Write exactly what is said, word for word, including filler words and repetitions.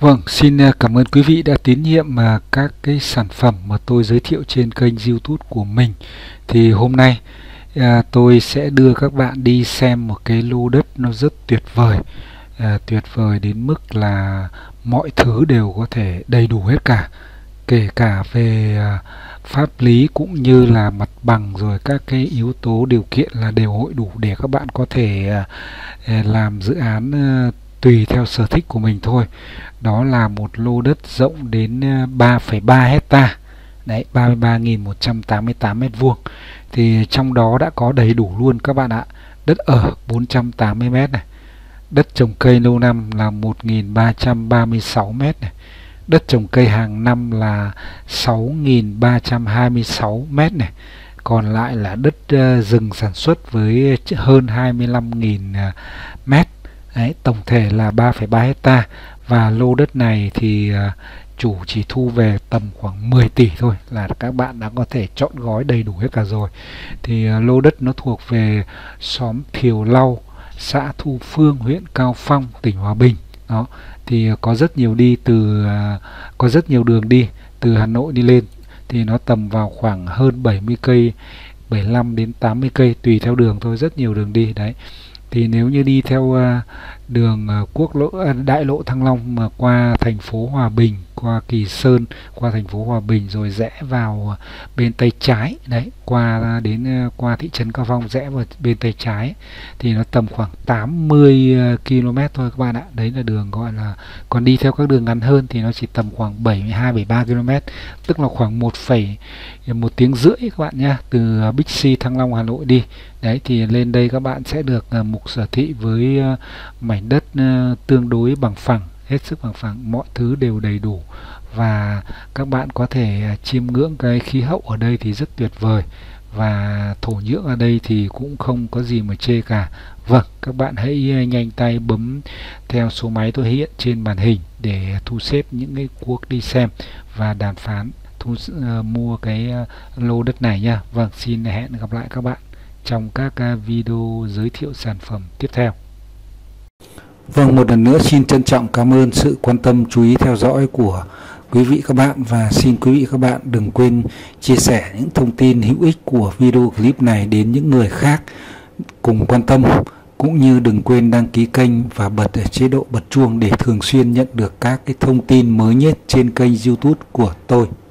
Vâng, xin à, cảm ơn quý vị đã tín nhiệm à, các cái sản phẩm mà tôi giới thiệu trên kênh YouTube của mình. Thì hôm nay à, tôi sẽ đưa các bạn đi xem một cái lô đất nó rất tuyệt vời. À, tuyệt vời đến mức là mọi thứ đều có thể đầy đủ hết cả, kể cả về à, pháp lý cũng như là mặt bằng, rồi các cái yếu tố điều kiện là đều hội đủ để các bạn có thể à, à, làm dự án à, tùy theo sở thích của mình thôi. Đó là một lô đất rộng đến ba phẩy ba hecta, đấy, ba mươi ba nghìn một trăm tám mươi tám mét vuông. Thì trong đó đã có đầy đủ luôn các bạn ạ. Đất ở bốn trăm tám mươi mét này, đất trồng cây lâu năm là một nghìn ba trăm ba mươi sáu mét này, đất trồng cây hàng năm là sáu nghìn ba trăm hai mươi sáu mét này, còn lại là đất uh, rừng sản xuất với hơn hai mươi lăm nghìn uh, mét. Đấy, tổng thể là ba phẩy ba hecta. Và lô đất này thì uh, chủ chỉ thu về tầm khoảng mười tỷ thôi là các bạn đã có thể chọn gói đầy đủ hết cả rồi. Thì uh, lô đất nó thuộc về xóm Thiều Lau, xã Thu Phương, huyện Cao Phong, tỉnh Hòa Bình. Đó, thì uh, có rất nhiều đi từ uh, có rất nhiều đường đi từ Hà Nội đi lên, thì nó tầm vào khoảng hơn bảy mươi cây, bảy mươi lăm đến tám mươi cây tùy theo đường thôi, rất nhiều đường đi đấy. Thì nếu như đi theo uh, đường uh, quốc lộ uh, đại lộ Thăng Long mà qua thành phố Hòa Bình, qua Kỳ Sơn, qua thành phố Hòa Bình rồi rẽ vào uh, bên tay trái đấy, qua uh, đến uh, qua thị trấn Cao Phong rẽ vào bên tay trái, thì nó tầm khoảng tám mươi uh, ki lô mét thôi các bạn ạ. Đấy là đường gọi là, còn đi theo các đường ngắn hơn thì nó chỉ tầm khoảng bảy mươi hai bảy mươi ba ki lô mét, tức là khoảng một phẩy một tiếng rưỡi các bạn nhé, từ uh, Bixi Thăng Long Hà Nội đi. Đấy, thì lên đây các bạn sẽ được uh, mục sở thị với uh, mảnh đất uh, tương đối bằng phẳng, hết sức bằng phẳng, mọi thứ đều đầy đủ, và các bạn có thể uh, chiêm ngưỡng cái khí hậu ở đây thì rất tuyệt vời, và thổ nhưỡng ở đây thì cũng không có gì mà chê cả. Vâng, các bạn hãy uh, nhanh tay bấm theo số máy tôi hiện trên màn hình để thu xếp những cái cuộc đi xem và đàm phán thu uh, mua cái uh, lô đất này nha. Vâng, xin hẹn gặp lại các bạn trong các video giới thiệu sản phẩm tiếp theo. Vâng, một lần nữa xin trân trọng cảm ơn sự quan tâm chú ý theo dõi của quý vị các bạn, và xin quý vị các bạn đừng quên chia sẻ những thông tin hữu ích của video clip này đến những người khác cùng quan tâm, cũng như đừng quên đăng ký kênh và bật ở chế độ bật chuông để thường xuyên nhận được các cái thông tin mới nhất trên kênh YouTube của tôi.